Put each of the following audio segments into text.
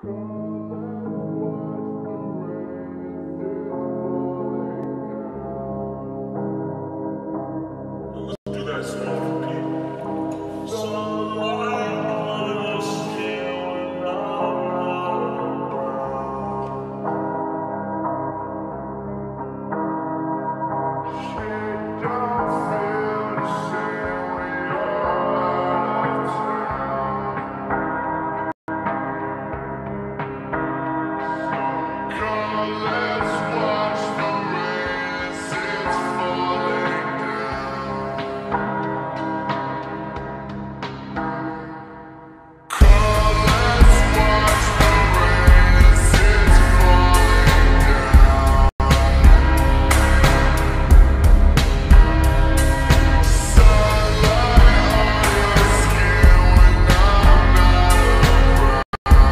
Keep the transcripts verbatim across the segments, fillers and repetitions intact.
Do that song for people. So I wanna steal when I'm shit don't feel the same when you're out of town. Come, let's watch the rain as it's falling down. Come, let's watch the rain as it's falling down. Sunlight on your skin when I'm not around.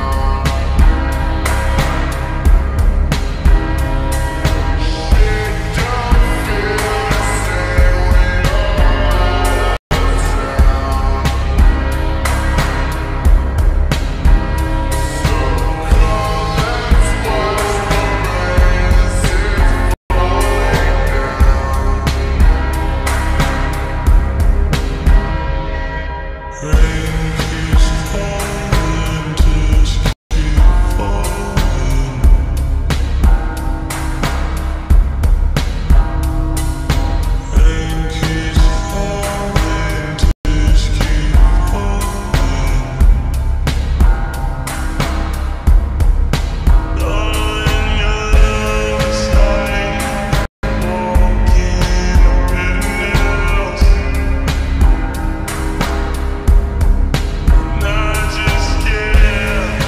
Shit don't feel the same when you're out of town. So come, let's watch the rain as it's falling down. Rain keeps falling, just keep falling. Rain keeps falling, just keep falling. Darling, your love is like walking up in hills, and I just can't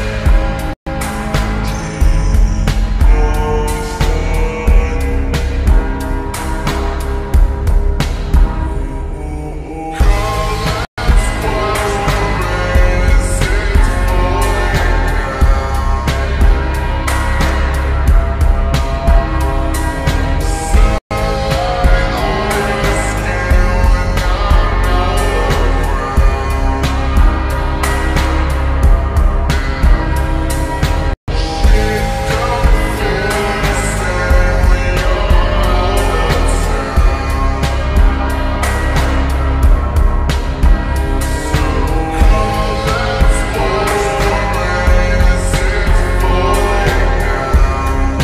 keep on falling. Come, let's watch the rain as it's falling down. Sunlight on your skin when I'm not around. Shit don't feel the same when you're out of town. Come, let's watch the rain as it's falling down.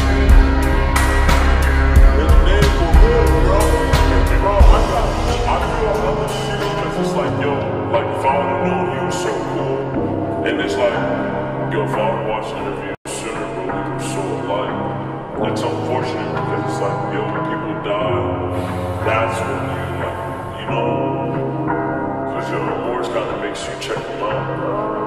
It's made for real, bro. Bro, I got, I feel hella shitty because it's like, yo, like if I would've known he was so cool, and it's like, yo, if I would've watched the interview sooner, bro, we were so alike. It's unfortunate because it's like, yo, when people die, that's when you, like, you know, because your remorse kind of makes you check them out.